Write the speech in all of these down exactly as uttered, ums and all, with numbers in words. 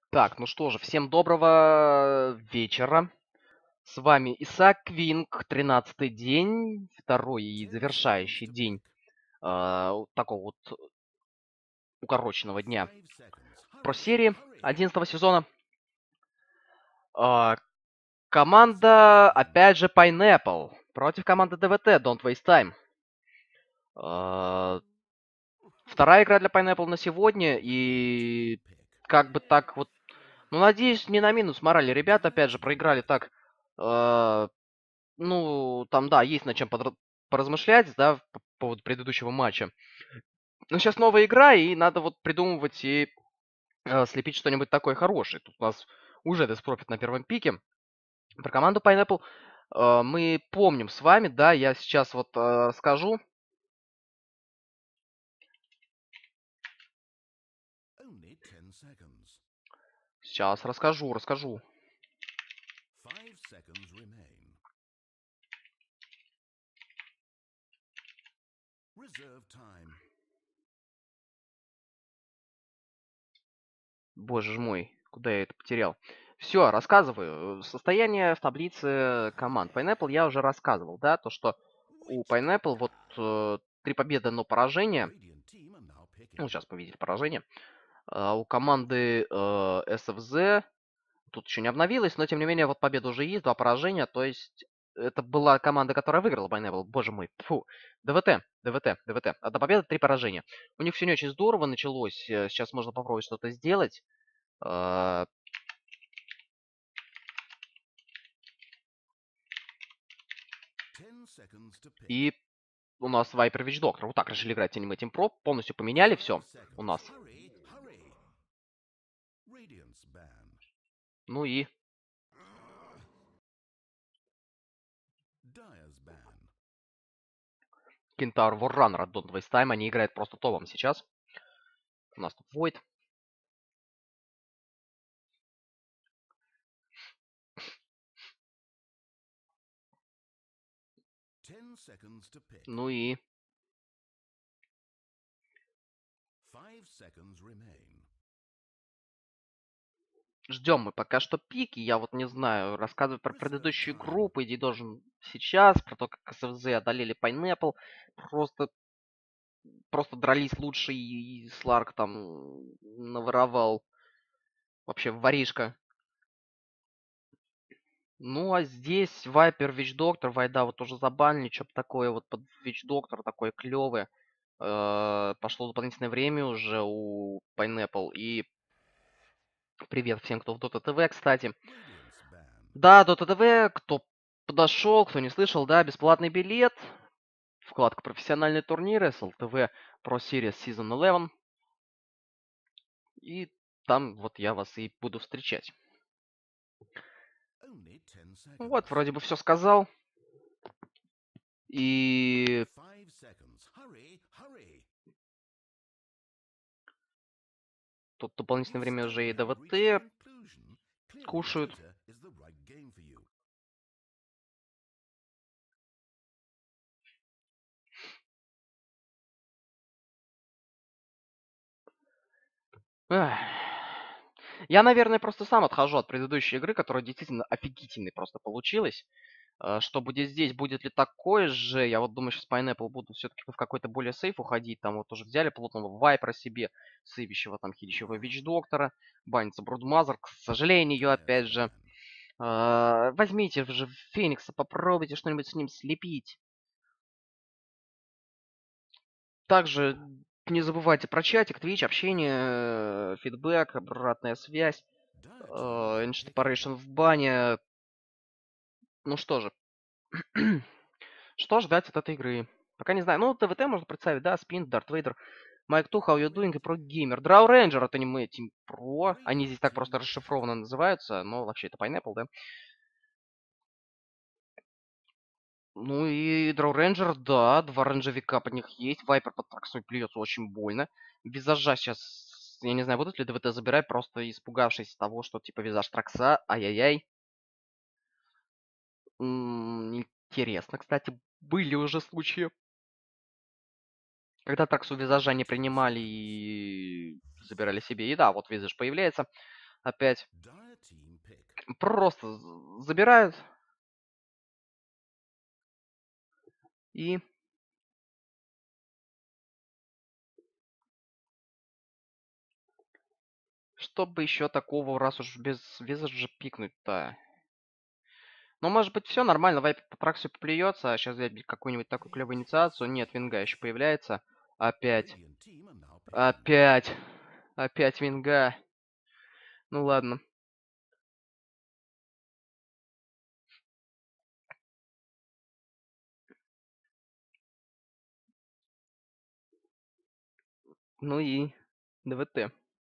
Так, ну что же, всем доброго вечера. С вами Исаак Квинг, тринадцатый день, второй и завершающий день э, вот такого вот укороченного дня про серии одиннадцатого сезона. Э, команда, опять же, Pineapple против команды ДВТ, Don't Waste Time. Э, вторая игра для Pineapple на сегодня, и как бы так вот, ну, надеюсь, не на минус морали. Ребята, опять же, проиграли так... э, Ну, там, да, есть над чем подра- поразмышлять, да, по поводу предыдущего матча. Но сейчас новая игра, и надо вот придумывать и э, слепить что-нибудь такое хорошее. Тут у нас уже Деспрофит на первом пике. Про команду Pineapple э, мы помним с вами, да, я сейчас вот э, расскажу. Сейчас расскажу, расскажу. Боже ж мой, куда я это потерял? Все, рассказываю. Состояние в таблице команд. Pineapple я уже рассказывал, да, то, что у Pineapple вот э, три победы, но поражение. Ну, сейчас мы видели поражение. А у команды э, эс эф зет тут еще не обновилось, но тем не менее вот победа уже есть, два поражения, то есть это была команда, которая выиграла Pineapple. Боже мой, фу. ДВТ, ДВТ, ДВТ. Одна победа, три поражения. У них все не очень здорово началось. э, Сейчас можно попробовать что-то сделать. Э, И у нас Viper Witch Doctor. Вот так решили играть Team Team Pro. Полностью поменяли все у нас. Ну и Кентаур Warrunner от Don't Waste Time. Они играют просто топом сейчас. У нас тут Void. Ну и ждем мы пока что пики. Я вот не знаю, рассказывать про предыдущую игру, по идее, должен сейчас, про то, как эс эф зет одолели Pineapple. Просто, просто дрались лучше, и Сларк там наворовал. Вообще, воришка. Ну, а здесь Viper, Witch Doctor, Вайда вот тоже забанили, что-то такое вот под Witch Doctor, такое клевое. Э, Пошло дополнительное время уже у Pineapple. И привет всем, кто в Dota ти ви, кстати. Да, Dota ти ви, кто подошел, кто не слышал, да, бесплатный билет. Вкладка «Профессиональные турниры», эс эл ти ви Pro Series Season одиннадцать. И там вот я вас и буду встречать. Вот, вроде бы все сказал. И тут дополнительное время уже и ДВТ кушают. Эх. Я, наверное, просто сам отхожу от предыдущей игры, которая действительно офигительной просто получилась. Э, Что будет здесь? Будет ли такое же? Я вот думаю, сейчас Pineapple будут все-таки в какой-то более сейф уходить. Там вот уже взяли плотного Вайпера себе, сейвящего там хилящего Вич Доктора, банится Брудмазер. К сожалению, опять же. Э, Возьмите же Феникса, попробуйте что-нибудь с ним слепить. Также не забывайте про чатик, Twitch, общение, э, фидбэк, обратная связь. Э, Инштепарейшн в бане. Ну что же. Что ждать от этой игры? Пока не знаю. Ну, ТВТ можно представить, да, Спин, Дарт Вейдер, Майк Ту, How You Doing и Про Геймер. Драу Рейнджер от аниме Team Pro. Они здесь так просто расшифрованно называются, но вообще это Pineapple, да? Ну и Драу Рейнджер, да, два рейнджевика под них есть. Вайпер под траксой плюется очень больно. Визажа сейчас, я не знаю, будут ли ДВТ забирать, просто испугавшись того, что типа визаж тракса, ай-яй-яй. М, Интересно, кстати, были уже случаи, когда траксу визажа не принимали и забирали себе. И да, вот визаж появляется. Опять. Просто забирают. И... Чтобы еще такого, раз уж без Визарджа пикнуть-то. Ну, может быть, все нормально, Вайп по траксу поплюется, а сейчас взять какую-нибудь такую клевую инициацию. Нет, Винга еще появляется. Опять. Опять. Опять Винга. Ну ладно. Ну и ДВТ.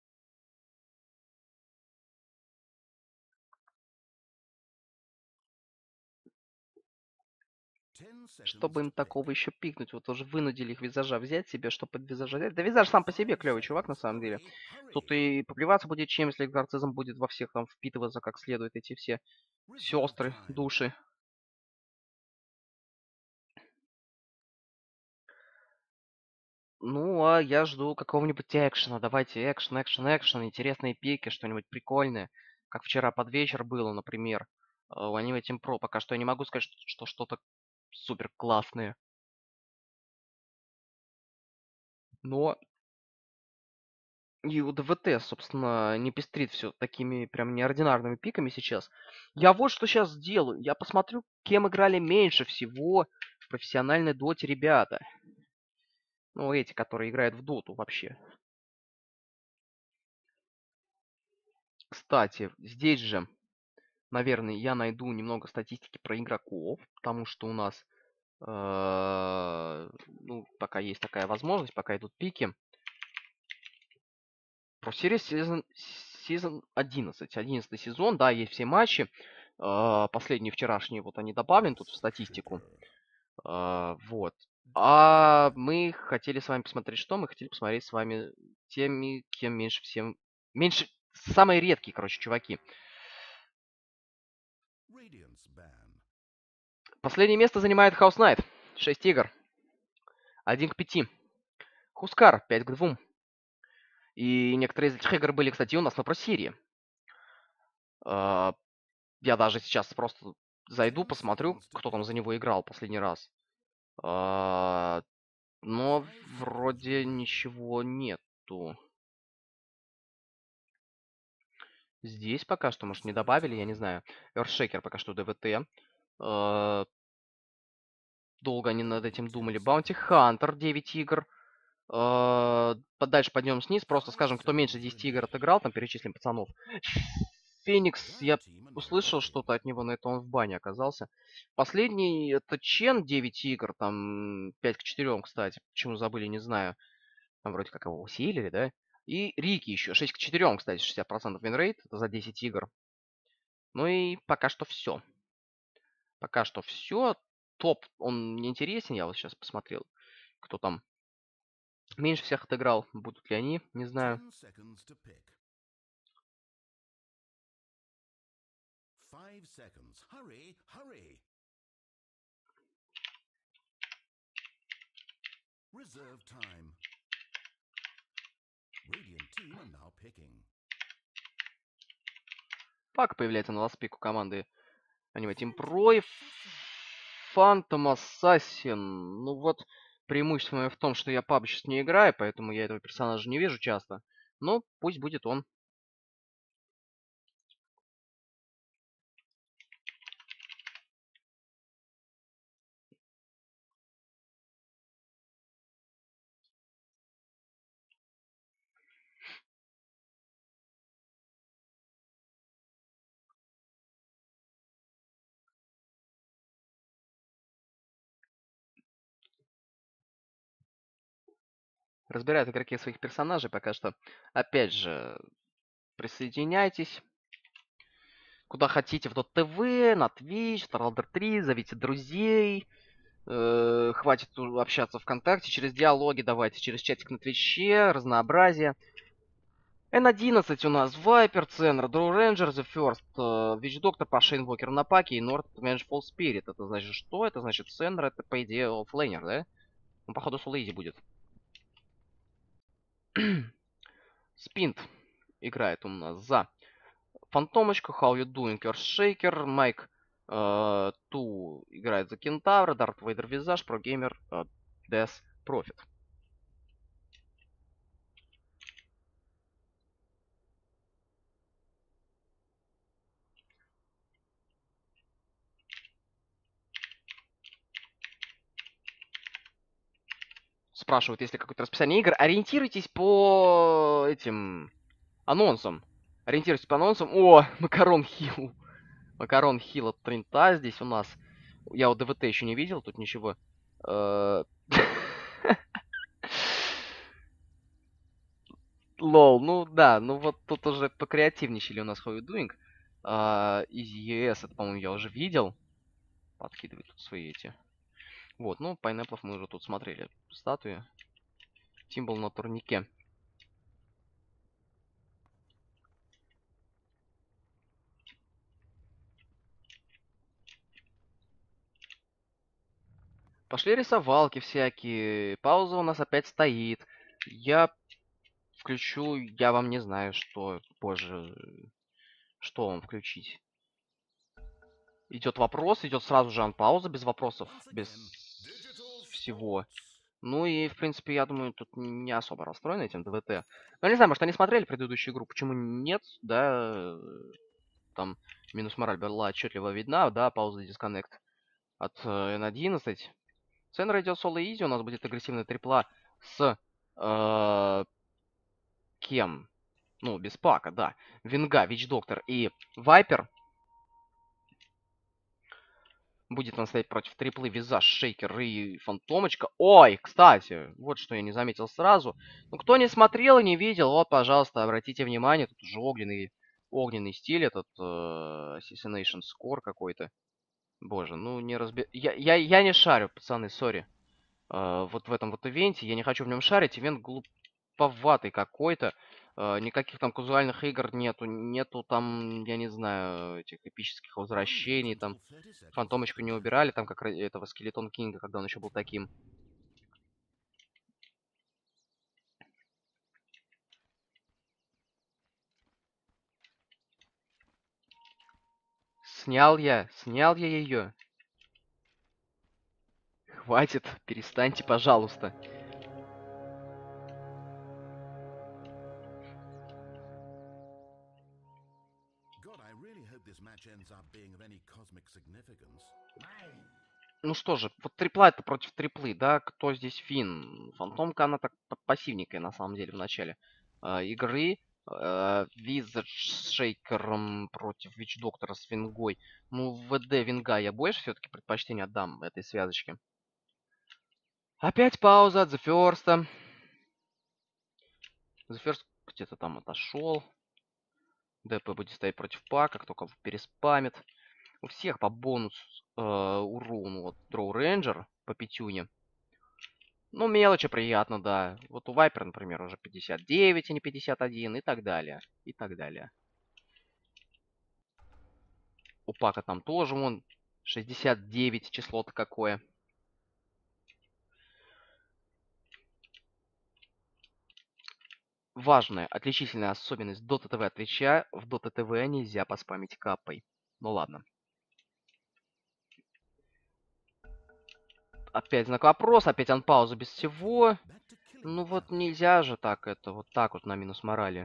Чтобы им такого еще пикнуть, вот уже вынудили их визажа взять себе, чтобы под визажа взять. Да визаж сам по себе клевый чувак, на самом деле. Тут и поплеваться будет чем, если экзорцизм будет во всех там впитываться как следует, эти все сестры, души. Ну, а я жду какого-нибудь экшена. Давайте экшен, экшен, экшен, интересные пики, что-нибудь прикольное. Как вчера под вечер было, например. э, У Anime Team Pro. Пока что я не могу сказать, что что что-то супер классное. Но и у ДВТ, собственно, не пестрит все такими прям неординарными пиками сейчас. Я вот что сейчас сделаю. Я посмотрю, кем играли меньше всего в профессиональной доте ребята. Ну, эти, которые играют в доту вообще. Кстати, здесь же, наверное, я найду немного статистики про игроков, потому что у нас, э, ну, пока есть такая возможность, пока идут пики. Про Series Season, Season одиннадцать. одиннадцатый сезон, да, есть все матчи. Э, последние вчерашние, вот они добавлены тут в статистику. Э, вот. А мы хотели с вами посмотреть что? Мы хотели посмотреть с вами теми, кем меньше всем... Меньше... Самые редкие, короче, чуваки. Последнее место занимает House Knight. шесть игр. один к пяти. Хускар пять к двум. И некоторые из этих игр были, кстати, у нас на просирии. Э, Я даже сейчас просто зайду, посмотрю, кто там за него играл последний раз. Э, Но вроде ничего нету. Здесь пока что, может, не добавили, я не знаю. Earthshaker пока что ДВТ. Э, Долго они над этим думали. Bounty Hunter девять игр. Э, Подальше пойдем вниз. Просто скажем, кто меньше десяти игр отыграл, там перечислим пацанов. Феникс, я услышал что-то от него, но это он в бане оказался. Последний это Чен, девять игр, там пять к четырем, кстати. Почему забыли, не знаю. Там вроде как его усилили, да? И Рики еще, шесть к четырем, кстати, шестьдесят процентов винрейт, это за десять игр. Ну и пока что все. Пока что все. Топ, он не интересен, я вот сейчас посмотрел, кто там меньше всех отыграл. Будут ли они, не знаю. Пак появляется на ласпику команды Anime Team Pro и Phantom Assassin. Ну вот, преимущество мое в том, что я паб сейчас не играю, поэтому я этого персонажа не вижу часто. Но пусть будет он. Разбирают игроки своих персонажей пока что. Опять же, присоединяйтесь. Куда хотите, в Dot T V, на Twitch, Staralder три, зовите друзей. Э, хватит общаться ВКонтакте, через диалоги давайте, через чатик на Твиче, разнообразие. эн одиннадцать у нас, Вайпер, Ценр, Дроу Рейнджер, The First, Вич Доктор, Паша Инвокер на паке и Норд Vengeful Spirit. Это значит что? Это значит Ценр, это по идее оффлейнер, да? Он походу с Лейзи будет. Спинт играет у нас за Фантомочка, How You Doing, Earthshaker, Майк э, Ту играет за Кентавра, Дарт Вейдер Визаж, Прогеймер, э, Death Profit. Спрашивают, есть ли какое-то расписание игр. Ориентируйтесь по этим анонсам. Ориентируйтесь по анонсам. О, Макарон Хилл. Макарон Хилл от Тринта здесь у нас. Я у ДВТ еще не видел, тут ничего. Э, Лол, ну да, ну вот тут уже покреативничали у нас How You Doing. А, из ЕС, это, по-моему, я уже видел. Подкидывает тут свои эти. Вот, ну, пайнеплов мы уже тут смотрели. Статуи. Символ на турнике. Пошли рисовалки всякие. Пауза у нас опять стоит. Я включу, я вам не знаю, что позже. Что вам включить? Идет вопрос, идет сразу же анпауза, без вопросов, без всего. Ну и, в принципе, я думаю, тут не особо расстроены этим ДВТ. Ну, не знаю, может, они смотрели предыдущую игру, почему нет, да, там минус мораль была отчетливо видна, да, пауза дисконнект от э, эн одиннадцать. Центр идет соло изи, у нас будет агрессивная трипла с э, кем? Ну, без пака, да. Винга, Вич Доктор и Вайпер. Будет он стоять против триплы, Визаж, Шейкер и Фантомочка. Ой, кстати, вот что я не заметил сразу. Ну, кто не смотрел и не видел, вот, пожалуйста, обратите внимание, тут уже огненный, огненный стиль, этот э, Assassination Score какой-то. Боже, ну не разби... Я, я, я не шарю, пацаны, сори. Э, вот в этом вот ивенте, я не хочу в нем шарить, ивент глуповатый какой-то. Э, никаких там казуальных игр нету, нету там, я не знаю, этих эпических возвращений, там Фантомочку не убирали, там как ра- этого Скелетон Кинга, когда он еще был таким. Снял я, снял я ее. Хватит, перестаньте, пожалуйста. Ну что же, вот трипла это против триплы, да? Кто здесь фин? Фантомка, она так п- пассивненькая на самом деле в начале э, игры. Э, Визардж с Шейкером против Вич Доктора с Вингой. Ну, в ВД Винга я больше все-таки предпочтение отдам этой связочке. Опять пауза от The First. The First где-то там отошел. ДП будет стоять против пака, кто кого переспамит. У всех по бонус э, урону. Вот Дроу Рейнджер по пятюне. Ну, мелочи приятно, да. Вот у Вайпера, например, уже пятьдесят девять, а не пятьдесят один, и так далее. И так далее. У Пака там тоже вон шестьдесят девять, число-то какое. Важная отличительная особенность Dota ти ви от Твича. В Dota ти ви нельзя поспамить капой. Ну ладно. Опять знак вопроса, опять анпауза без всего. Ну вот нельзя же так это, вот так вот на минус морали.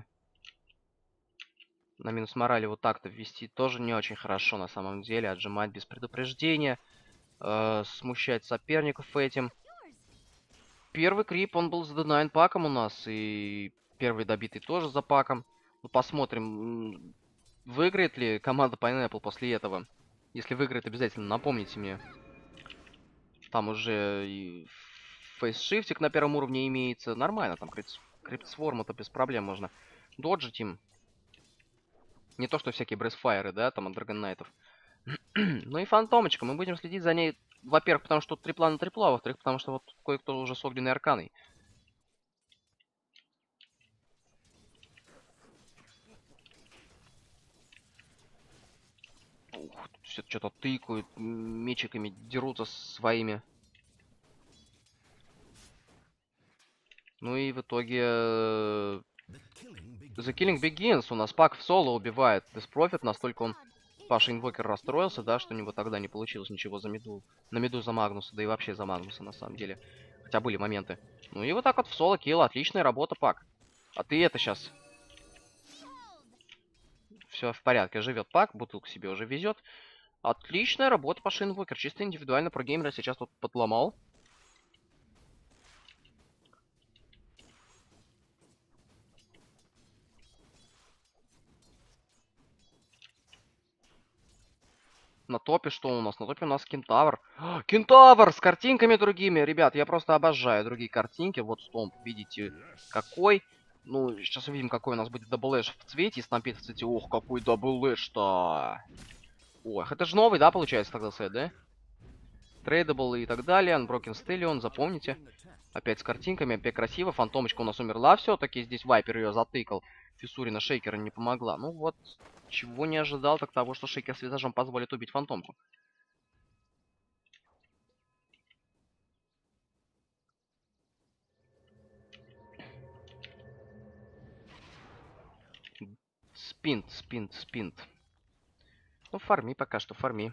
На минус морали вот так-то ввести тоже не очень хорошо на самом деле. Отжимать без предупреждения. Э, смущать соперников этим. Первый крип, он был с ди девять паком у нас. И первый добитый тоже за паком. Ну, посмотрим, выиграет ли команда Pineapple после этого. Если выиграет, обязательно напомните мне. Там уже и фейсшифтик на первом уровне имеется. Нормально, там криптсворм это без проблем можно доджить им. Не то, что всякие брейсфайеры, да, там от Драгоннайтов. Ну и Фантомочка. Мы будем следить за ней, во-первых, потому что тут трипла на трипла, а во-вторых, потому что вот кое-кто уже с огненной арканой. Ух, все что-то тыкают, мечиками дерутся своими. Ну и в итоге... The Killing Begins. У нас Пак в соло убивает Деспрофит. Настолько он, Паша Инвокер, расстроился, да, что у него тогда не получилось ничего за миду. На миду за Магнуса, да и вообще за Магнуса, на самом деле. Хотя были моменты. Ну и вот так вот в соло килл. Отличная работа, Пак. А ты это сейчас... Все в порядке. Живет Пак, бутылку себе уже везет. Отличная работа, Паша Инвокер. Чисто индивидуально про геймера сейчас тут подломал. На топе что у нас? На топе у нас Кентавр. А, Кентавр с картинками другими. Ребят, я просто обожаю другие картинки. Вот Стомп, видите, какой. Ну, сейчас увидим, какой у нас будет даблэш в цвете. И Стампит в цвете. Ох, какой даблэш-то. Ох, это же новый, да, получается тогда сет, да? Трейдабл и так далее. Unbroken Stallion, запомните. Опять с картинками, опять красиво. Фантомочка у нас умерла все-таки. Здесь Вайпер ее затыкал. Фисурина Шейкера не помогла. Ну вот, чего не ожидал, так того, что Шейкер с визажом позволит убить Фантомку. Спинт, спинт, спинт. Ну, фарми пока что, фарми.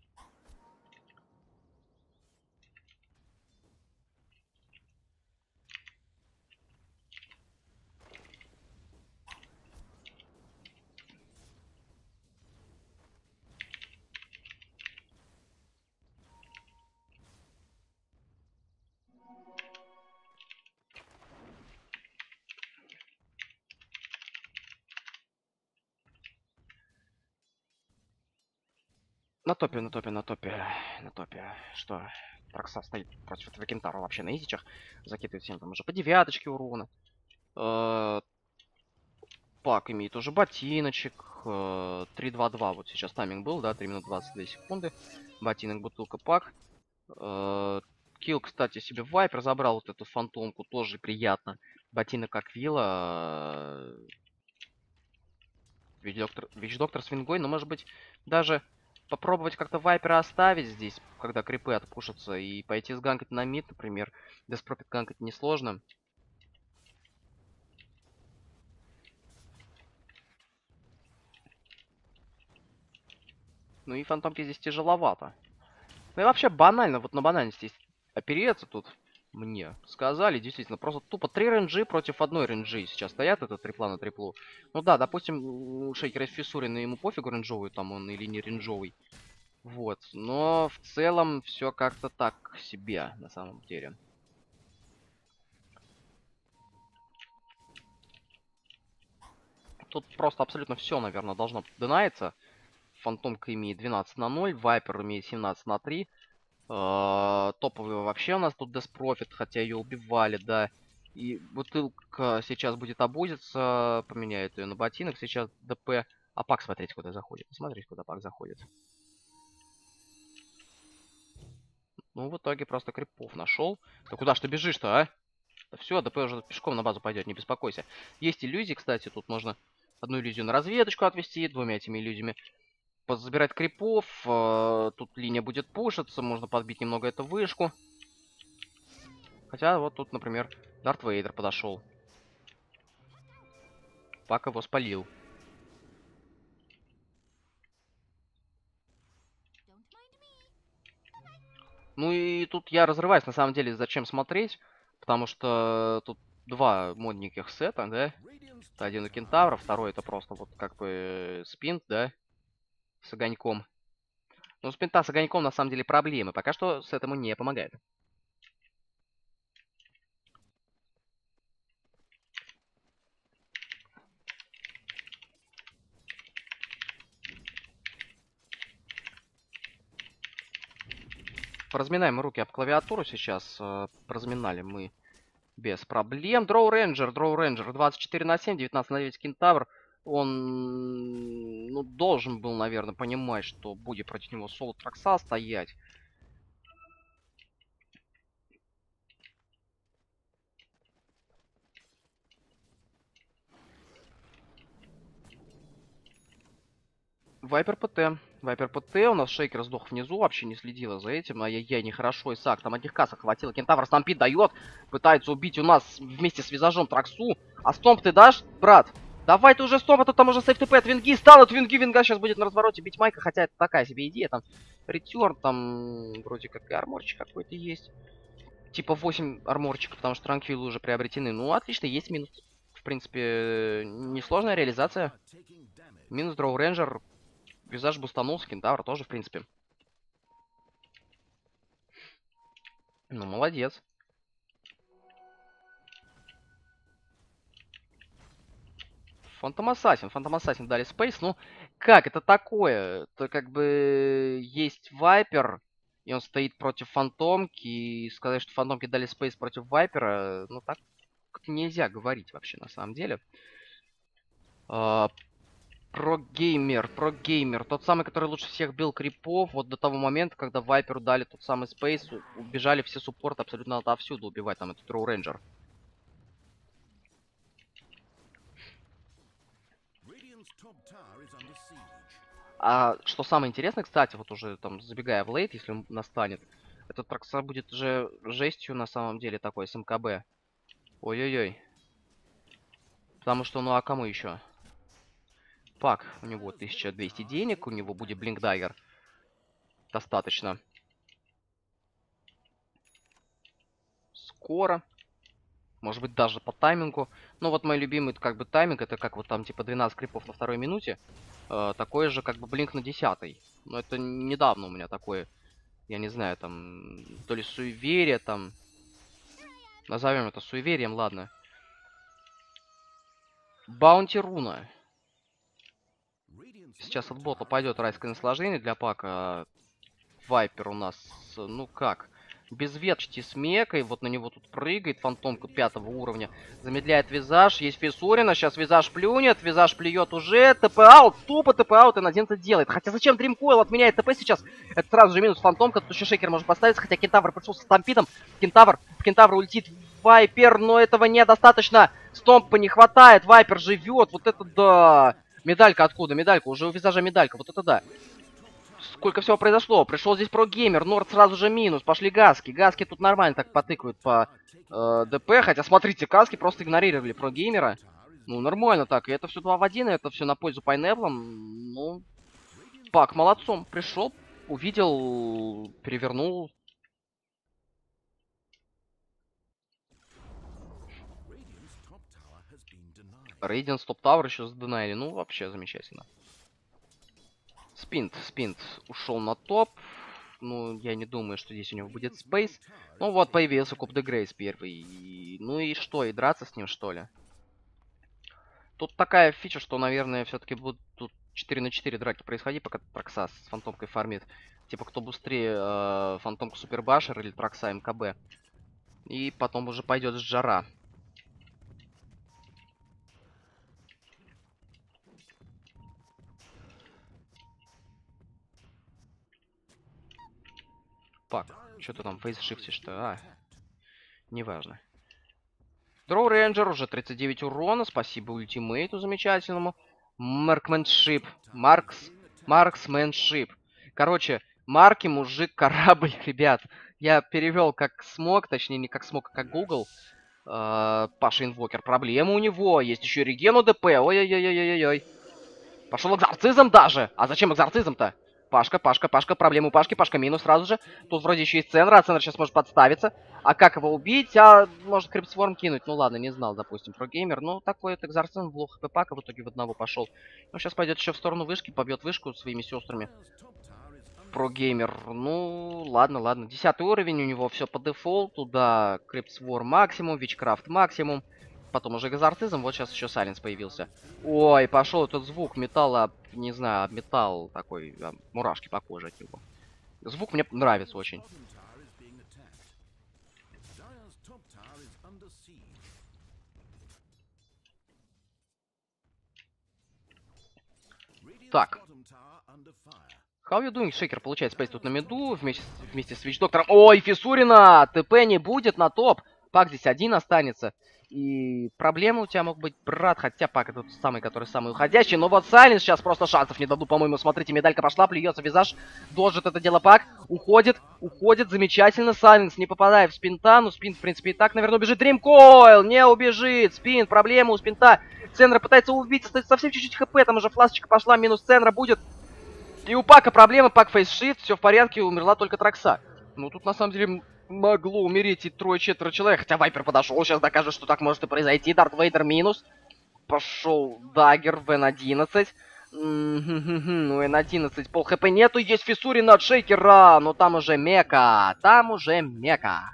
На топе, на топе, на топе, на топе. Что? Тракса стоит против этого Кентара вообще на изичах. Закидывает всем там уже по девяточке урона. Пак имеет уже ботиночек. три два два. Вот сейчас тайминг был, да, три минуты двадцать две секунды. Ботинок, бутылка, Пак. Килл, кстати, себе Вайпер забрал вот эту фантомку. Тоже приятно. Ботинок как вилла. Вич-доктор, Вич-доктор с вингой. Но, может быть, даже попробовать как-то Вайпера оставить здесь, когда крипы отпушатся. И пойти сганкать на мид, например. Деспрофит ганкать несложно. Ну и фантомки здесь тяжеловато. Ну и вообще банально, вот на банальности здесь опереться тут мне сказали, действительно, просто тупо три ренджи против одной ренджи сейчас стоят, это трипла на триплу. Ну да, допустим, у Шейкера Фиссурина ему пофигу ренджовый там он или не ренджовый. Вот, но в целом все как-то так себе на самом деле. Тут просто абсолютно все, наверное, должно донается. Фантомка имеет двенадцать на ноль, Вайпер имеет семнадцать на три. Uh, топовый вообще у нас тут Деспрофит, хотя ее убивали, да. И бутылка сейчас будет обузиться, поменяет ее на ботинок. Сейчас ДП. А Пак, смотрите, куда заходит. Смотрите, куда Пак заходит. Ну, в итоге просто крипов нашел. Да куда ж ты бежишь-то, а? Да все, ДП уже пешком на базу пойдет, не беспокойся. Есть иллюзии, кстати, тут можно одну иллюзию на разведочку отвести, двумя этими иллюзиями забирать крипов. Тут линия будет пушиться, можно подбить немного эту вышку. Хотя вот тут, например, Дарт Вейдер подошел. Пак его спалил. Ну и тут я разрываюсь, на самом деле, зачем смотреть. Потому что тут два модненьких сета, да? Это один у Кентавра, второй это просто вот как бы спинт, да? С огоньком. Ну, спинта с огоньком на самом деле проблемы. Пока что с этому не помогает. Поразминаем руки об клавиатуру сейчас. Поразминали мы без проблем. Дроу Рейнджер, Дроу Рейнджер. двадцать четыре на семь, девятнадцать на девять Кентавр. Он, ну, должен был, наверное, понимать, что будет против него соло Тракса стоять. Вайпер ПТ. Вайпер ПТ. У нас Шейкер сдох внизу. Вообще не следила за этим. Ай-яй-яй, нехорошо. Исаак там одних кассах хватило. Кентавр Стампит дает. Пытается убить у нас вместе с визажом Траксу. А Стомп ты дашь, брат? Давай ты уже стоп, а то там уже сейф ТП от Винги стал, от Винги, Винга сейчас будет на развороте бить Майка, хотя это такая себе идея, там ретерн, там вроде как и арморчик какой-то есть. Типа восемь арморчиков, потому что транквилы уже приобретены. Ну, отлично, есть минус. В принципе, несложная реализация. Минус Дроу Рейнджер, визаж бустанул, Кентавр тоже, в принципе. Ну, молодец. Фантом Ассасин. Фантом Ассасин дали спейс. Ну, как это такое? Это как бы есть Вайпер, и он стоит против Фантомки, и сказать, что Фантомки дали спейс против Вайпера, ну, так нельзя говорить вообще, на самом деле. А, Прогеймер, прогеймер. Тот самый, который лучше всех бил крипов, вот до того момента, когда Вайперу дали тот самый спейс, убежали все суппорты абсолютно отовсюду убивать там этот Дроу Рейнджер. А что самое интересное, кстати, вот уже там забегая в лейт, если он настанет, этот Тракса будет же жестью на самом деле такой с МКБ. Ой-ой-ой. Потому что, ну а кому еще? Пак, у него тысяча двести денег, у него будет Блинк Даггер. Достаточно. Скоро. Может быть, даже по таймингу. Но вот мой любимый, как бы, тайминг, это как вот там, типа, двенадцать крипов на второй минуте. Э, такое же, как бы, блинк на десятой. Но это недавно у меня такое, я не знаю, там, то ли суеверие, там. Назовем это суеверием, ладно. Баунти руна. Сейчас от бота пойдет райское наслаждение для пака. Вайпер у нас, ну как... Без веточки с мекой, вот на него тут прыгает фантомка пятого уровня. Замедляет визаж, есть Фисурина, сейчас визаж плюнет, визаж плюет уже, ТП-аут, тупо ТП-аут, и Надин это делает. Хотя зачем Дримкойл отменяет ТП сейчас? Это сразу же минус фантомка, тут еще шейкер может поставиться, хотя Кентавр пришел со стампидом. Кентавр, Кентавр улетит Вайпер, но этого недостаточно. Стомпа не хватает, Вайпер живет, вот это да. Медалька откуда? Медалька, уже у визажа медалька, вот это да. Сколько всего произошло. Пришел здесь прогеймер, Норд сразу же минус. Пошли Гаски. Гаски тут нормально так потыкают по э, ДП. Хотя, смотрите, Гаски просто игнорировали прогеймера. Ну, нормально так. И это все два в один, и это все на пользу Пайнеплам. Ну, Пак молодцом. Пришел, увидел, перевернул. Рейденс топ тавер еще сденайли. Ну, вообще замечательно. Спинт, Спинт ушел на топ. Ну, я не думаю, что здесь у него будет спейс. Ну вот, появился Куб де Грейс первый. И... Ну и что, и драться с ним, что ли? Тут такая фича, что, наверное, все-таки будут тут четыре на четыре драки происходить, пока Тракса с фантомкой фармит. Типа, кто быстрее э, фантомку Супербашер или Тракса МКБ. И потом уже пойдет с Жара. Пак, что ты там фейсшифтишь-то? А, неважно. Дроу Рейнджер, уже тридцать девять урона. Спасибо ультимейту замечательному. Маркменшип. Маркс. Марксменшип. Короче, марки, мужик, корабль, ребят. Я перевел как смог, точнее не как смог, а как Google. Э, Паша Инвокер. Проблема у него. Есть еще регену ДП. Ой-ой-ой-ой-ой-ой. Пошел экзорцизм даже. А зачем экзорцизм-то? Пашка, Пашка, Пашка, проблема у Пашки, Пашка минус сразу же. Тут вроде еще есть Ценра, а Ценра сейчас может подставиться. А как его убить? А может Крипсворм кинуть? Ну ладно, не знал, допустим, про геймер. Ну, такой вот экзорцизм в лох хп пака в итоге в одного пошел. Ну, сейчас пойдет еще в сторону вышки, побьет вышку своими сестрами. Про геймер. Ну, ладно, ладно. Десятый уровень у него все по дефолту, да. Крипсворм максимум, Вичкрафт максимум. Потом уже экзорцизм, вот сейчас еще Сайленс появился. Ой, пошел этот звук металла, не знаю, металл такой, а, мурашки по коже от него. Звук мне нравится очень. Так. How you doing, Шейкер получает спейс тут на миду, вместе, вместе с Вич-доктором. Ой, Фисурина! ТП не будет на топ. Пак здесь один останется. И проблемы у тебя могут быть, брат, хотя Пак это тот самый, который самый уходящий. Но вот Сайленс сейчас просто шансов не дадут, по-моему. Смотрите, медалька пошла, плюется визаж. Дожит это дело Пак. Уходит, уходит, замечательно. Сайленс не попадает в спинта. Ну, спин, в принципе, и так, наверное, убежит. Дримкойл не убежит. Спин, проблема у спинта. Ценра пытается убить, остается совсем чуть-чуть хп, там уже фласочка пошла, минус Ценра будет. И у Пака проблемы, Пак фейсшифт, все в порядке, умерла только Тракса. Ну, тут на самом деле могло умереть и трое-четверо человек, хотя Вайпер подошел, сейчас докажет, что так может и произойти. Дарт Вейдер минус. Пошел Даггер в эн одиннадцать. Ну, эн одиннадцать, пол хп нету, есть Фиссурин от Шейкера, но там уже Мека, там уже Мека.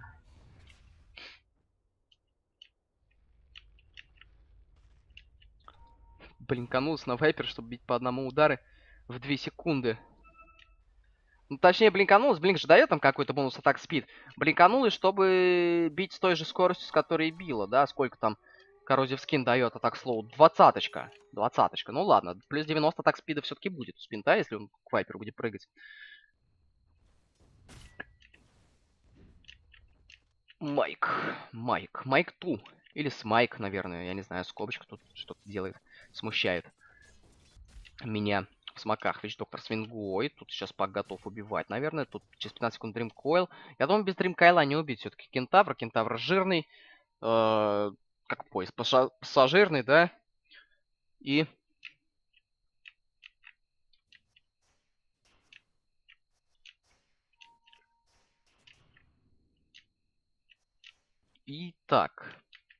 Блинканулся на Вайпер, чтобы бить по одному удары в две секунды. Ну, точнее, блинканулась, блинк же дает там какой-то бонус атак спид. Блинканулась, чтобы бить с той же скоростью, с которой била, да, сколько там коррозив скин дает атак слоу. Двадцаточка. Двадцаточка. Ну ладно, плюс девяносто атак спида все-таки будет у спинта, если он к Вайперу будет прыгать. Майк. Майк. Майк Ту. Или Смайк, наверное. Я не знаю, скобочка тут что-то делает. Смущает меня. В смоках Вич-доктор с вингой. Тут сейчас Пак готов убивать. Наверное, тут через пятнадцать секунд Дримкойл. Я думаю, без Дримкойла не убить все-таки Кентавр. Кентавр жирный. Э-э- как поезд? Паша- пассажирный, да? И... Итак.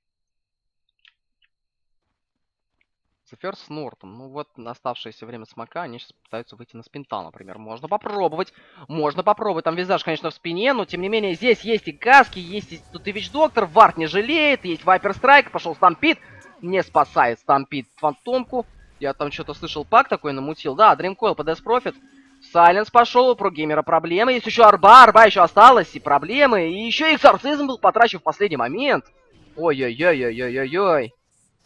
Зефер с Нортом. Ну вот, на оставшееся время смока они сейчас пытаются выйти на спинтал, например. Можно попробовать. Можно попробовать. Там визаж, конечно, в спине, но тем не менее здесь есть и каски, есть и... Тут и Вич-доктор, Вард не жалеет, есть Вайпер Страйк, пошел Стампид. Не спасает Стампид фантомку. Я там что-то слышал, Пак такой намутил. Да, Дримкойл по Death Profit. Сайленс пошел, у Прогеймера проблемы. Есть еще Арба, Арба еще осталась, и проблемы. И еще Экзорцизм был потрачен в последний момент. Ой-ой-ой-ой-ой-ой-ой.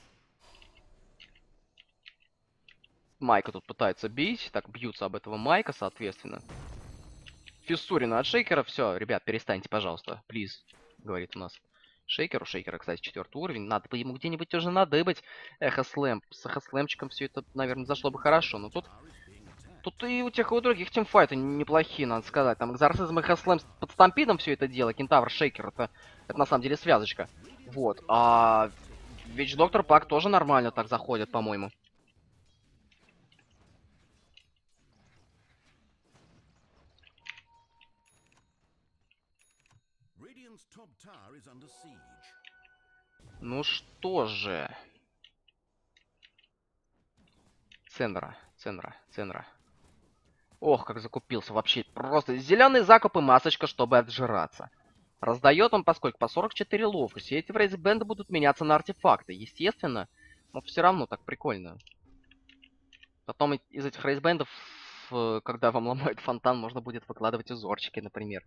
Майка тут пытается бить. Так, бьются об этого Майка, соответственно. Фиссурина от Шейкера. Все, ребят, перестаньте, пожалуйста. Плиз, говорит у нас Шейкер. У Шейкера, кстати, четвертый уровень. Надо бы ему где-нибудь уже надыбать эхослэм. С эхослэмчиком все это, наверное, зашло бы хорошо. Но тут... Тут и у тех, и у других тимфайты неплохие, надо сказать. Там Экзорцизм, эхослэм под Стампидом все это дело. Кентавр, Шейкер. Это, это на самом деле связочка. Вот. А Вич-доктор, Пак тоже нормально так заходит, по-моему. Ну что же. Ценра, Ценра, Ценра. Ох, как закупился. Вообще просто зеленый закуп и масочка, чтобы отжираться. Раздает он поскольку по сорок четыре ловкости. Эти рейзбенды будут меняться на артефакты. Естественно. Но все равно так прикольно. Потом из этих рейзбендов, когда вам ломают фонтан, можно будет выкладывать узорчики, например.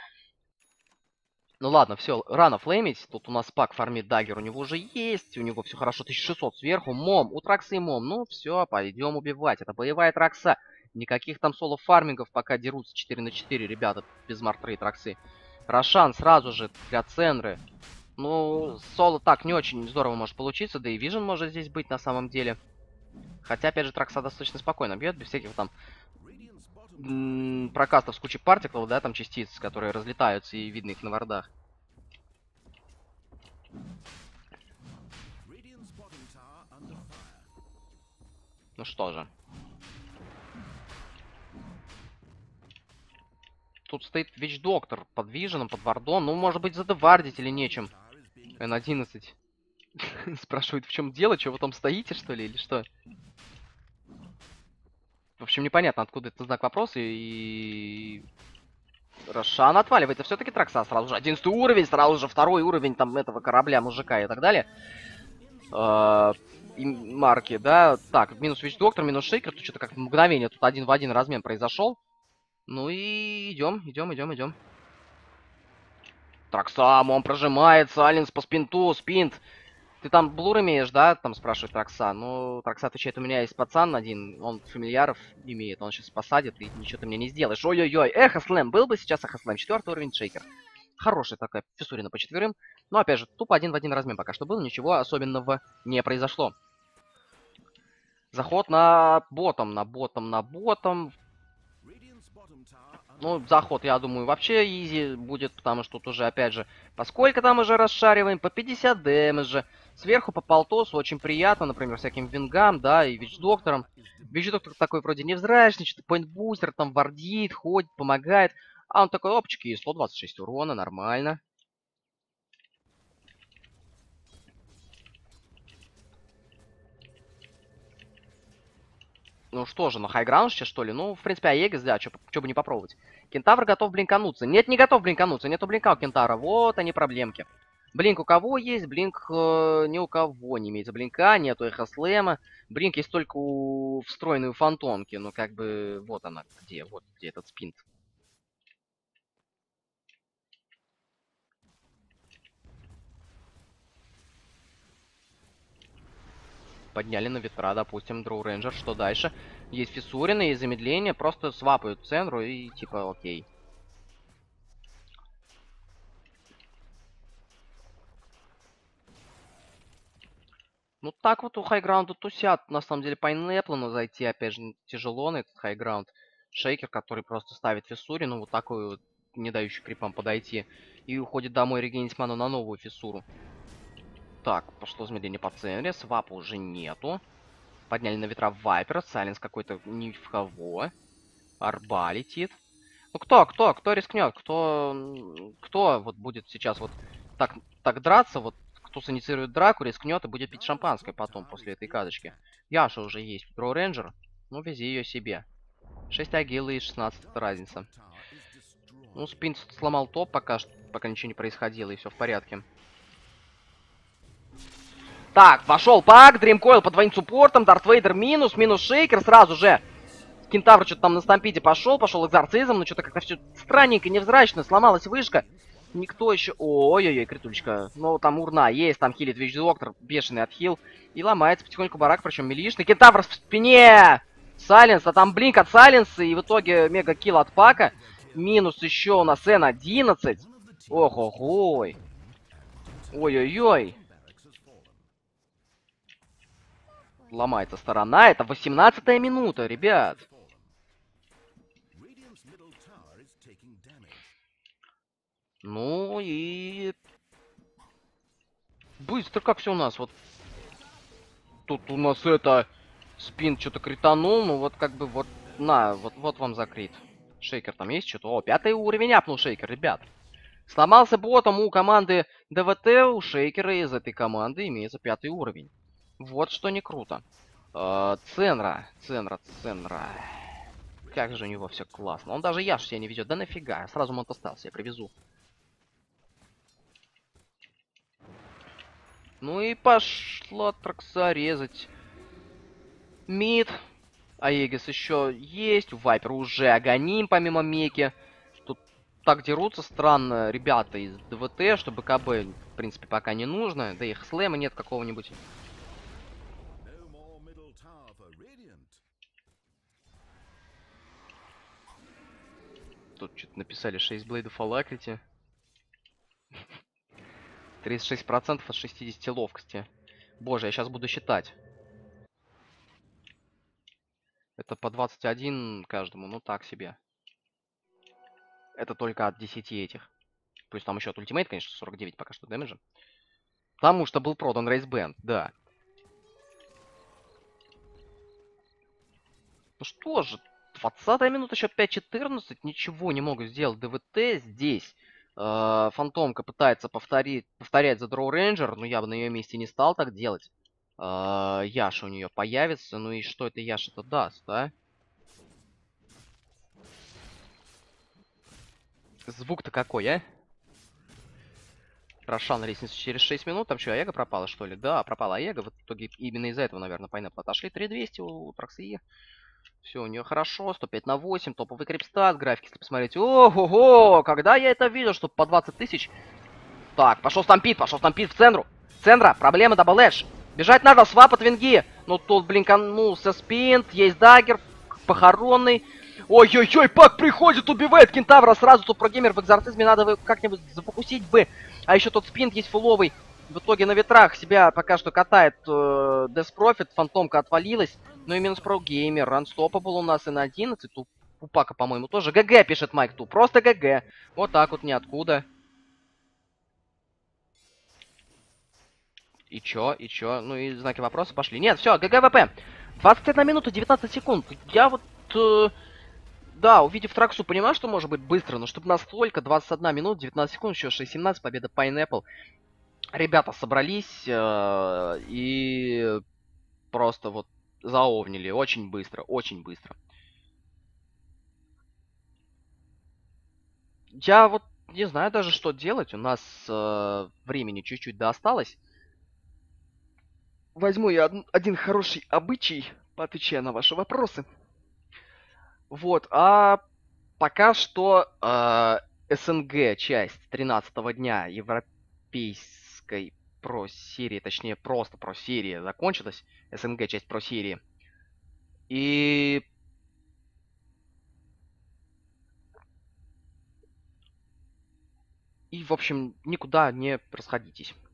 Ну ладно, все, рано флеймить. Тут у нас Пак фармит даггер, у него уже есть. У него все хорошо, тысяча шестьсот сверху. Мом, у Траксы мом. Ну все, пойдем убивать. Это боевая Тракса. Никаких там соло-фармингов, пока дерутся четыре на четыре, ребята, без Мартры и Траксы. Рошан сразу же для Ценры. Ну, соло так не очень здорово может получиться. Да и Вижен может здесь быть на самом деле. Хотя, опять же, Тракса достаточно спокойно бьет, без всяких там прокастов с кучей партиклов, да, там частиц, которые разлетаются и видно их на вардах. Ну что же. Тут стоит Вич-доктор под Виженом, под вардом. Ну, может быть, задевардить или нечем. эн одиннадцать. Спрашивает, в чем дело? Что вы там стоите, что ли, или что? В общем, непонятно, откуда это знак вопроса. И... Рошан отваливается. Все-таки Тракса сразу же. одиннадцатый уровень, сразу же второй уровень там этого корабля, мужика и так далее. Э-э- и марки, да. Так, минус Вич-доктор, минус Шейкер. Тут что-то как мгновение. Тут один в один размен произошел. Ну и идем, идем, идем, идем. Тракса, он прожимает, Сайленс по спинту, спинт. Ты там блур имеешь, да? Там спрашивает Тракса. Ну, Тракса отвечает, у меня есть пацан один, он фамильяров имеет, он сейчас посадит, и ничего ты мне не сделаешь. Ой-ой-ой, эхослэм, был бы сейчас эхослэм, четвертый уровень Шейкер. Хорошая такая фиссурина по четверым. Но, опять же, тупо один в один размен пока что был, ничего особенного не произошло. Заход на ботом, на ботом, на ботом. Ну, заход, я думаю, вообще изи будет, потому что тут уже, опять же, поскольку там уже расшариваем, по пятьдесят дэмэджа. Сверху по полтосу очень приятно, например, всяким вингам, да, и вич-докторам. Вич-доктор такой вроде невзрачный, что-то поинт-бустер, там вардит, ходит, помогает. А он такой, опачки, сто двадцать шесть урона, нормально. Ну что же, на хайграунд сейчас, что ли? Ну, в принципе, Аегис, да, чё бы не попробовать. Кентавр готов блинкануться. Нет, не готов блинкануться, нету блинка у Кентавра. Вот они проблемки. Блинк у кого есть? Блинк э, ни у кого не имеется. Блинка, нету эхо слэма. Блинк есть только у встроенной у фантомки. Ну, как бы, вот она, где, вот где этот спинт. Подняли на ветра, допустим, Дроу Рейнджер. Что дальше? Есть фиссурины, есть замедление. Просто свапают центру и типа окей. Ну так вот у хайграунда тусят. На самом деле Пайнепла, но зайти опять же тяжело на этот хайграунд. Шейкер, который просто ставит фиссурину, вот такую вот, не дающий крипам подойти. И уходит домой регенить ману на новую фиссуру. Так, пошло замедление по центре. Свапа уже нету. Подняли на ветра Вайпера. Сайленс какой-то ни в кого. Арба летит. Ну кто, кто, кто рискнет? Кто, кто вот будет сейчас вот так, так драться? Вот кто синицирует драку, рискнет и будет пить шампанское потом, после этой кадочки. Яша уже есть. Дроу Рейнджер. Ну, вези ее себе. шесть агилы и шестнадцать, это разница. Ну, Спин сломал топ пока, пока ничего не происходило, и все в порядке. Так, вошел пак, Дримкойл под двойным суппортом, Дарт Вейдер минус, минус Шейкер сразу же. Кентавр что-то там на стампиде пошел, пошел экзорцизм, но что-то как-то все странненько, невзрачно, сломалась вышка. Никто еще... Ой-ой-ой, критулечка. Ну, там урна есть, там хилит Вич-доктор, бешеный отхил. И ломается потихоньку барак, причем милишный. Кентавр в спине! Сайленс, а там блинк от Сайленса, и в итоге мега-килл от пака. Минус еще у нас эн одиннадцать. Ох-охой. Ой-ой-ой. Ломается сторона, это восемнадцатая минута, ребят. Ну и... Быстро как все у нас. Вот тут у нас это... Спин что-то кританул, ну вот как бы вот... На, вот, вот вам закрит. Шейкер там есть что-то? О, пятый уровень апнул Шейкер, ребят. Сломался ботом у команды ДВТ, у Шейкера из этой команды имеется пятый уровень. Вот что не круто. Э, Ценра, Ценра, Ценра. Как же у него все классно. Он даже Яш себя не ведет. Да нафига, сразу Монтастал себе привезу. Ну и пошла Тракса резать. Мид. Аегис еще есть. Вайпер уже агоним, помимо Меки. Тут так дерутся странно ребята из ДВТ, что БКБ, в принципе, пока не нужно. Да и слэма нет какого-нибудь. Тут что-то написали шесть блейдов Alacrity. тридцать шесть процентов от шестидесяти ловкости. Боже, я сейчас буду считать. Это по двадцать один каждому, ну так себе. Это только от десяти этих. Плюс там еще от ультимейт, конечно, сорок девять пока что дэмэджа. Потому что был продан рейсбенд, да. Ну что же, двадцатая минута, еще пять четырнадцать. Ничего не могут сделать ДВТ здесь. Э, Фантомка пытается повторить, повторять за Дроу Рейнджер, но я бы на ее месте не стал так делать. Э, Яша у нее появится. Ну и что это Яша-то даст, а? Звук-то какой, а? Рошан лестницу через шесть минут. Там что, Аега пропала, что ли? Да, пропала Аега. В итоге именно из-за этого, наверное, Пайнепл отошли. три двести у Траксии. Все, у нее хорошо. сто пять на восемь. Топовый крипстат. Графики, если посмотреть. Ого-го! Когда я это видел, что по двадцать тысяч... Так, пошел стампит, пошел стампит в центру. Центра, проблема даблэш. Бежать надо, свап от винги. Ну тут блинканулся спинт. Есть даггер. Похоронный. Ой-ой-ой, пак приходит, убивает кентавра. Сразу тут прогеймер в экзорцизме надо как-нибудь зафокусить бы. А еще тот спинт есть фуловый. В итоге на ветрах себя пока что катает э, Death Prophet. Фантомка отвалилась. Ну и минус прогеймер. Unstoppable у нас и на одиннадцать. Тут Пупака, по-моему, тоже. ГГ, пишет Майк Ту. Просто ГГ. Вот так вот, ниоткуда. И чё, и чё? Ну и знаки вопроса пошли. Нет, все, ГГВП. двадцать одна минута, девятнадцать секунд. Я вот... Э, да, увидев Траксу, понимаю, что может быть быстро, но чтобы настолько, двадцать одна минута, девятнадцать секунд, еще шесть семнадцать, победа Pineapple. Ребята собрались э, и просто вот заовнили. Очень быстро, очень быстро. Я вот не знаю даже, что делать. У нас э, времени чуть-чуть да осталось. Возьму я од- один хороший обычай, поотвечая на ваши вопросы. Вот, а пока что э, СНГ часть тринадцатого дня европейской про-серии, точнее просто про-серии закончилась. СНГ часть про-серии. И... И, в общем, никуда не расходитесь.